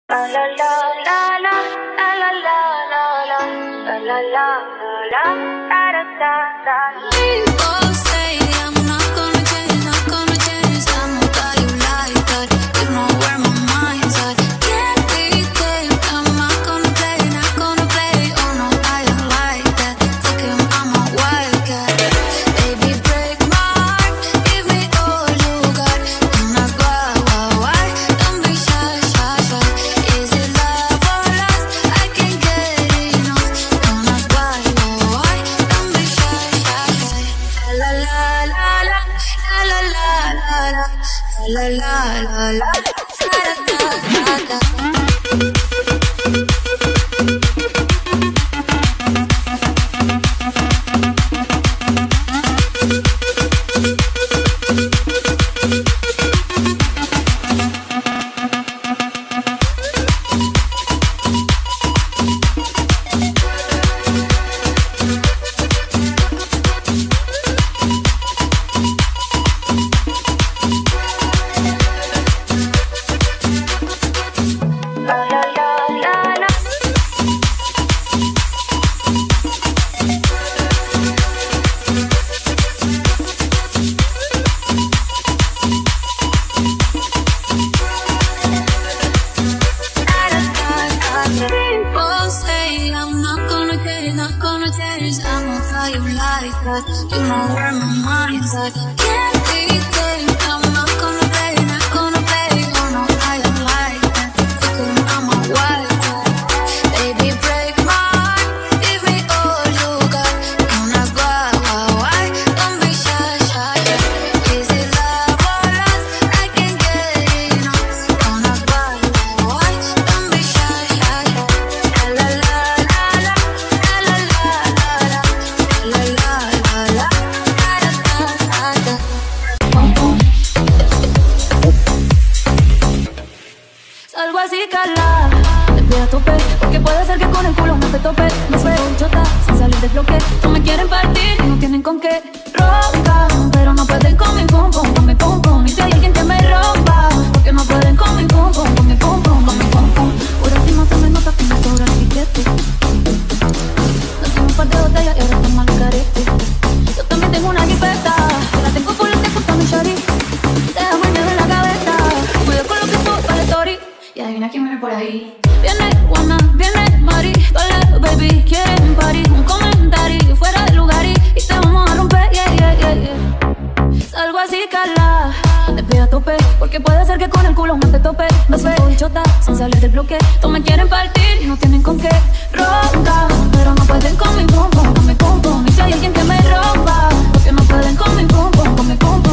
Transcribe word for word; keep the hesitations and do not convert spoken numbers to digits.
La la la la la la la la la la la la la la da da da. People say I'm not gonna change, not gonna change. I know that you like that. You know where my mind's at. Can't be tamed. I'm not gonna play, not gonna play. Oh no, I don't like that. Fuck him, I'm a wildcat. Baby, break my heart. Give me all you got. I'm not why, why, why? Don't be shy, shy, shy. Is it love or lust? I can't get enough. I'm not why, why, why? Don't be shy, shy, shy. La la la la la la la la la la la la la da da da da. People say I'm not gonna change, not gonna change. I know how you like that. You know where my mind's at. Can't be tamed. I'm not gonna play, not gonna play. Oh no, I don't like that. Fucking I'm a wildcat. Baby, break my heart. Give me all you got. Don't ask why, why, why? Don't be shy, shy, shy. Is it love or lust? I can't get enough. Don't ask why, why, why? Don't be shy, shy, shy. La la la la la la la la la la la la da da da. Salgo así, cala, te pido a tope, porque puede ser que con el culo no te tope. Me suelo chota, sin salir del bloque. No me quieren partir y no tienen con qué. Roncan, pero no pueden con mi pum pum, con mi pum pum. Y si hay alguien que me rompa, porque no pueden con mi pum pum, con mi pum pum, con mi pum pum. Por encima se me nota que me sobra el piquete. Nos dimos un par de botellas y ahora estamos al carete. Yo también tengo una jipeta, que la tengo por los que junto a mi shorty. Déjame el miedo en la cabeza, cuido con lo que subo para el story. Y adivina quién viene por ahí. Viene Juana, viene Mari, todas baby quieren party. Un comentario fuera del lugar y, y te vamos a romper, yeah, yeah, yeah, yeah. Salgo así, cala, te pido a tope, porque puede ser que con el culo no te tope. No soy chota, sin salir del bloque. Todos me quieren partir y no tienen con qué. Ronca, pero no pueden con mi pum pum, con mi pum pum. Y si hay alguien que me rompa, porque no pueden con mi pum pum, con mi pum pum.